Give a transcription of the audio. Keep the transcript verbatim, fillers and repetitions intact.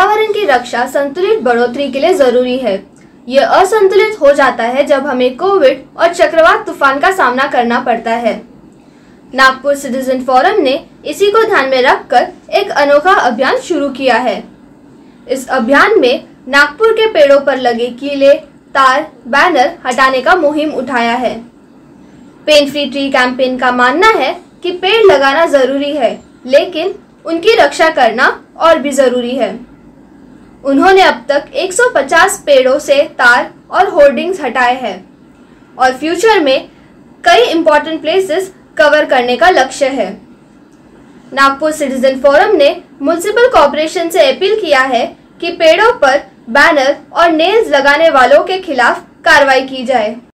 पर्यावरण की रक्षा संतुलित बढ़ोतरी के लिए जरूरी है। यह असंतुलित हो जाता है जब हमें कोविड और चक्रवात तूफान का सामना करना पड़ता है। नागपुर सिटीजन फोरम ने इसी को ध्यान में रखकर एक अनोखा अभियान शुरू किया है। इस अभियान में नागपुर के पेड़ों पर लगे कीले, तार, बैनर हटाने का मुहिम उठाया है। पेन फ्री ट्री कैंपेन का मानना है कि पेड़ लगाना जरूरी है, लेकिन उनकी रक्षा करना और भी जरूरी है। उन्होंने अब तक एक सौ पचास पेड़ों से तार और होर्डिंग्स हटाए हैं और फ्यूचर में कई इंपॉर्टेंट प्लेसेस कवर करने का लक्ष्य है। नागपुर सिटीजन फोरम ने म्युनिसिपल कॉर्पोरेशन से अपील किया है कि पेड़ों पर बैनर और नेल्स लगाने वालों के खिलाफ कार्रवाई की जाए।